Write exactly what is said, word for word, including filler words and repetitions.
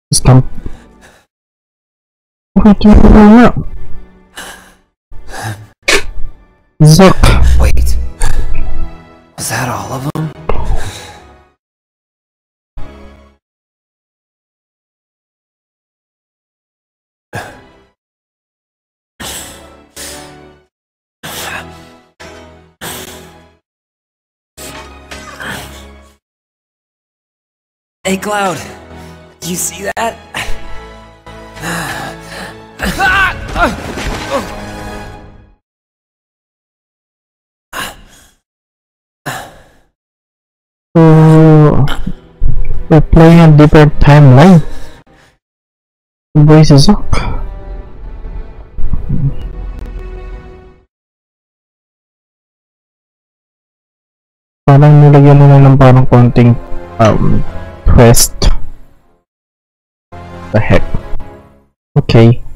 Stamp. Bakit yung problema? Zuck. Wait. Was that all of them? Hey, Cloud. Do you see that? So, we're playing a different timeline. Boy si Zuck. Parang nilagyan nila ng parang konting um twist. The heck. Okay.